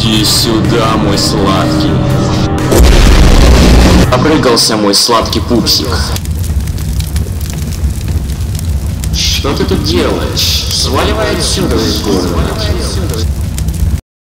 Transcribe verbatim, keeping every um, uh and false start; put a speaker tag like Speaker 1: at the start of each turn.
Speaker 1: Иди сюда, мой сладкий. Обрыгался мой сладкий пупсик. Что ты тут делаешь? Сваливай отсюда из города.